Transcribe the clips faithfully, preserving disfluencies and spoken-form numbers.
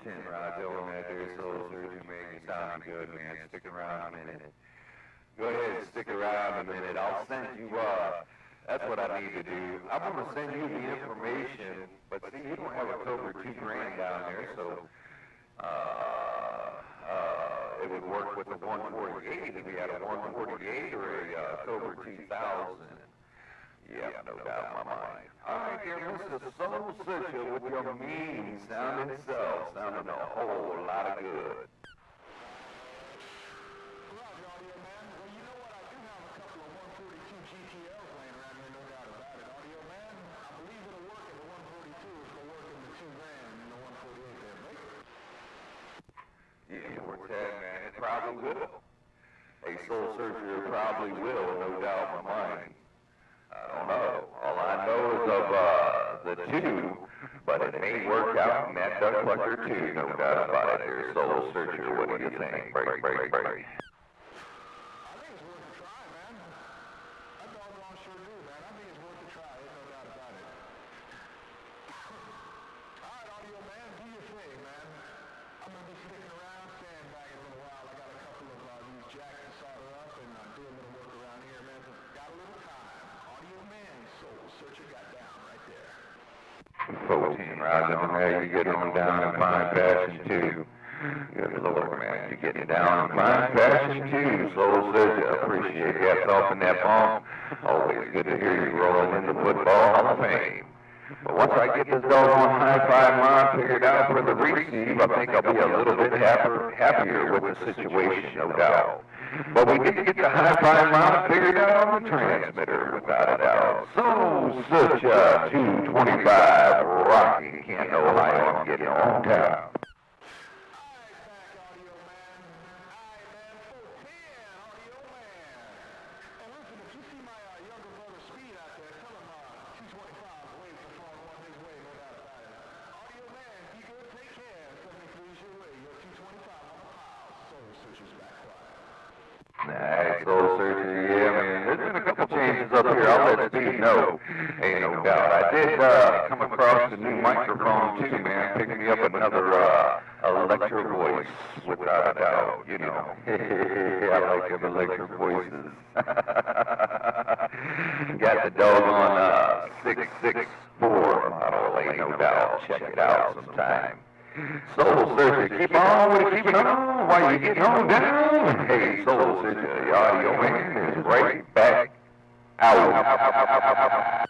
Ten Roger on that there soul surgery, man. You sound good, man. Stick around a minute. Go ahead, stick around a minute. I'll send you, uh, that's what I need to do. I'm going to send you the information, but see, you don't have a Cobra two grand down there, so, uh, uh, it would work with the one forty-eight if you had a one forty-eight or a, uh, Cobra two thousand. Yeah, no doubt in my mind. All right, there, Mister Soul Searcher with your mean sounding self, sounding a whole lot of good. Roger, Audio Man. Well, you know what? I do have a couple of one forty-two G T Ls laying around here, no doubt about it. Audio Man, I believe it'll work in the one forty-two if it'll work in the two grand and the one forty-eight there, right? Yeah, Quartet, man, it probably will. A Soul Searcher probably will, no doubt in my mind. I don't know. All I know is of uh, the two, but it may work out in that duck clucker too, no doubt about it. There, Soul Searcher, what do you think? Break, break, break. I think it's worth a try, man. I doggone sure do, man. I think it's worth a try, there's no doubt about it. All right, Audio Man, do your thing, man. I'm going to be sticking around, staying back in a little while. I got a couple of uh, these jacks to solder up and uh, do a little work around here, man. So got a little time. Audio Man, Soul Searcher got down right there. fourteen rounds on there, you get on down in fine fashion too. Good Lord, man, you're getting down in fine fashion too. Soul Searcher, appreciate that off in that bomb. Always good to hear you rolling in the Football Hall of Fame. But once I get this doggone hi-fi line figured out for the receive, I think I'll be a little bit happier, happier with the situation, no doubt. But we did get the hi-fi line figured out on the transmitter, without a doubt. Soul Searcher two twenty-five, rocking, can't know how I'm getting on down. Nice, Soul Searcher, yeah, man. There's been a couple changes up here. I'll let Steve know. Ain't no doubt. I did uh, come across a new microphone too, man. Picked me up another uh, electro voice, without a doubt. You know, I like them electro voices. Got the doggone uh, six six four model, ain't no doubt. Check it out sometime. Soul Searcher, keep on with it, keep it on while you get on down. Hey, Soul Searcher, the Audio Man is right back out.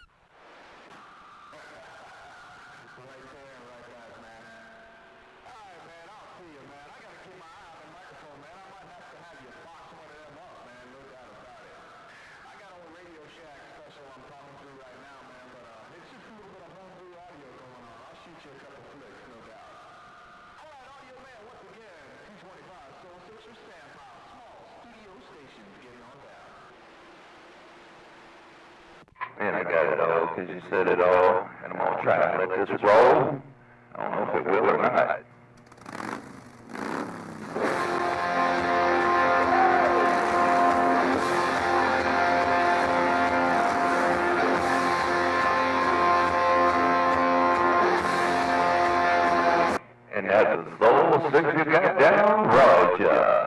And I got it all because you said it all, and I'm going to try and let this roll. I don't know if it will or not. And that's the Soul Searcher got down, Roger.